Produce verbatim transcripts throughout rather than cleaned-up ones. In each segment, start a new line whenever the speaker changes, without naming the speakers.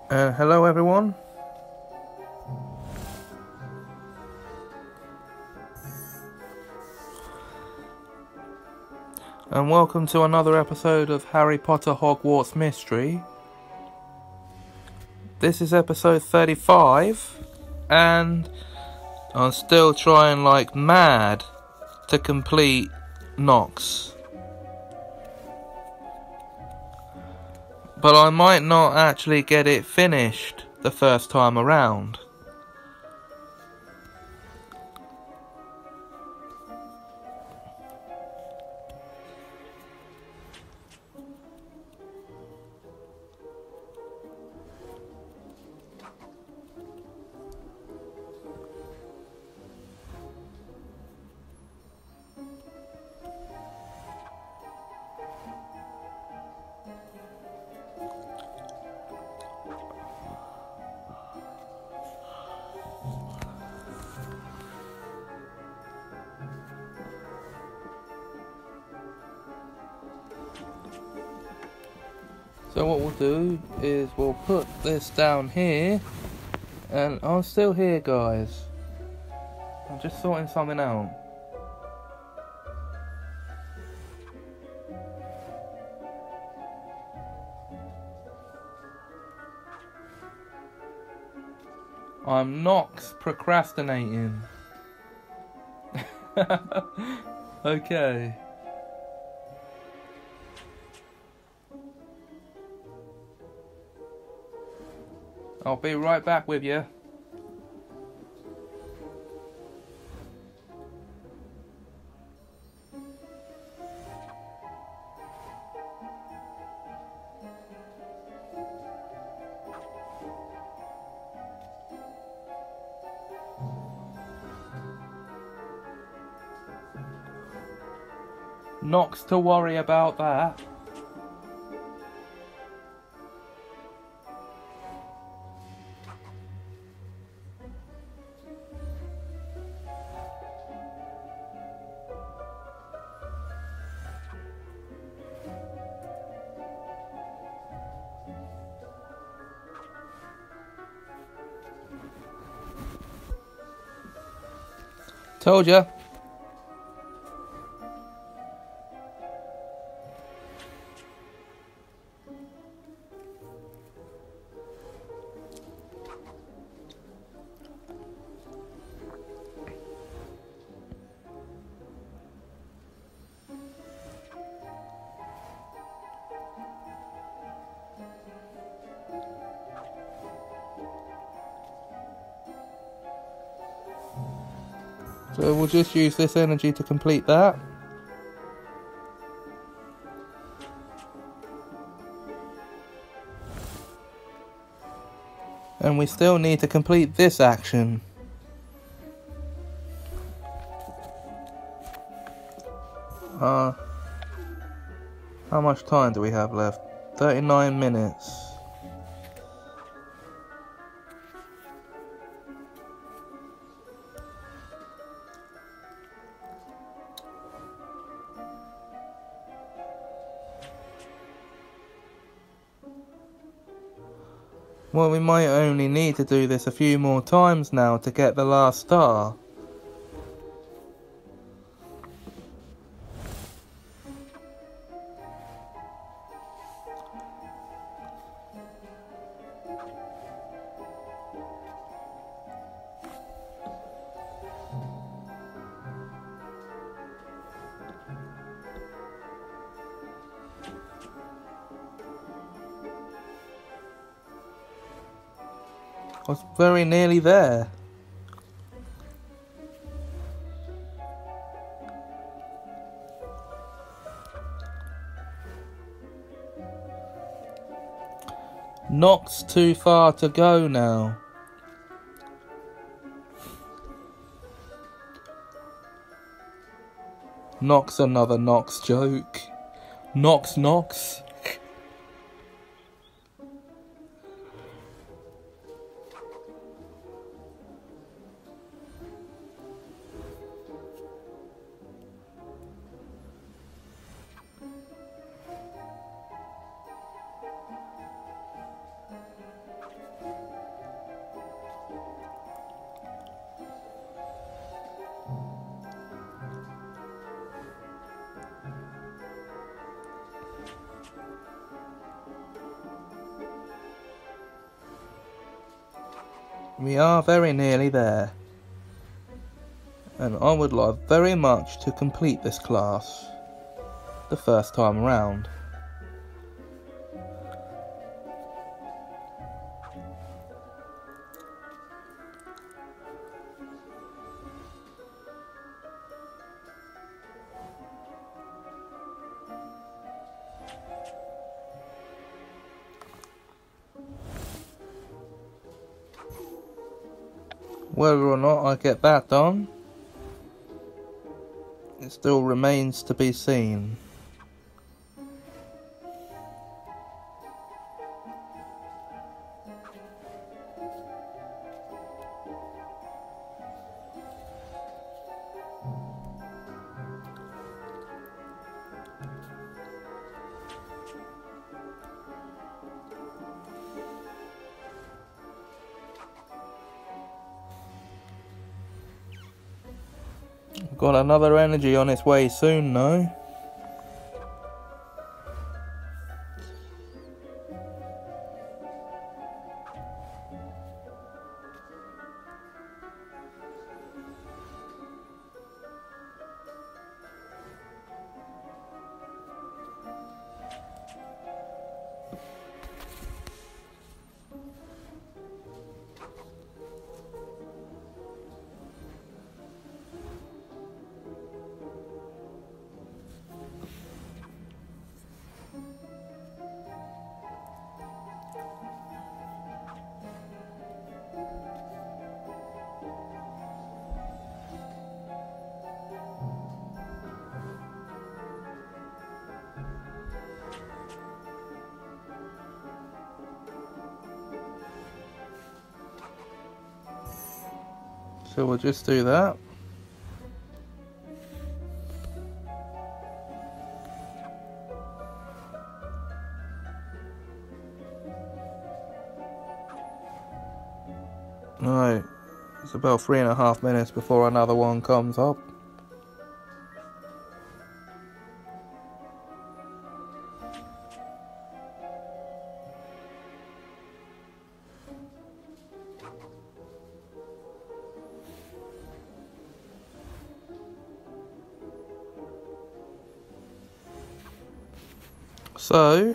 Uh, hello everyone. And welcome to another episode of Harry Potter Hogwarts Mystery. This is episode thirty-five, and I'm still trying like mad to complete Nox. But I might not actually get it finished the first time around. So what we'll do is we'll put this down here, and I'm still here, guys. I'm just sorting something out. I'm Nox procrastinating. Okay. I'll be right back with you. Nox to worry about that. Told ya. So we'll just use this energy to complete that. And we still need to complete this action. Uh, how much time do we have left? thirty-nine minutes. Well, we might only need to do this a few more times now to get the last star. I was very nearly there. Nox too far to go now. Nox another Nox joke. Nox Nox. We are very nearly there. And I would like very much to complete this class the first time around. Whether or not I get that done, it still remains to be seen. Got another energy on its way soon, though. So we'll just do that. Right, it's about three and a half minutes before another one comes up. So,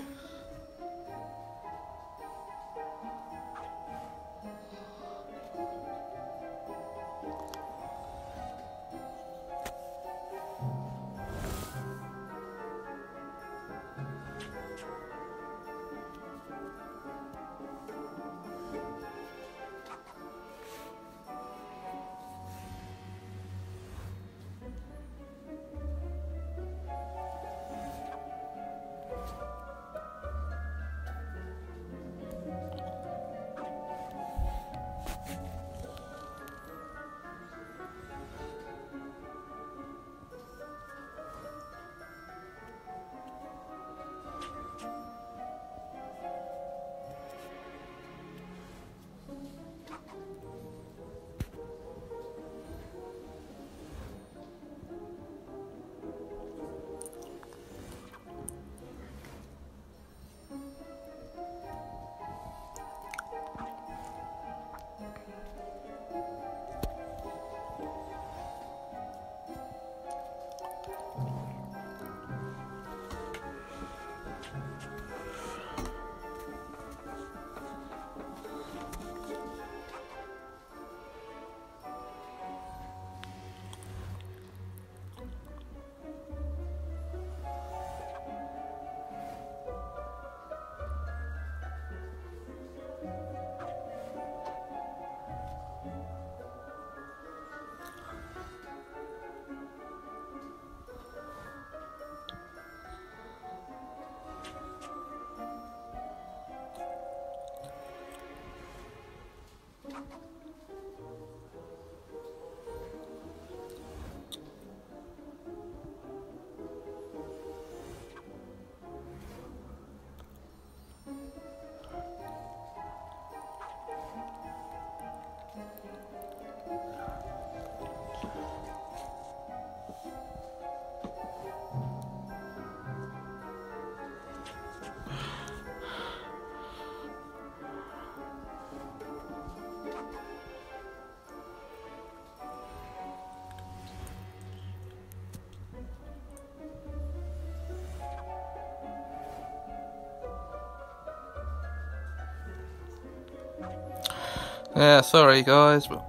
Yeah, sorry guys, but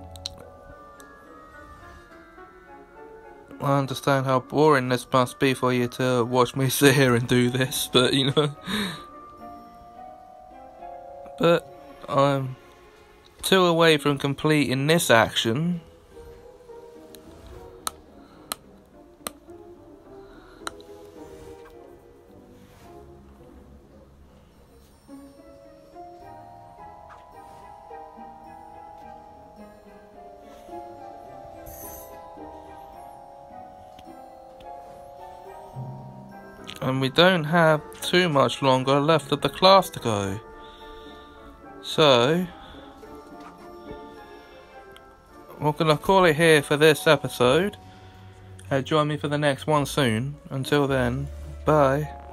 I understand how boring this must be for you to watch me sit here and do this, but you know. But I'm two away from completing this action. And we don't have too much longer left of the class to go. So, we're going to call it here for this episode. Uh, join me for the next one soon. Until then, bye.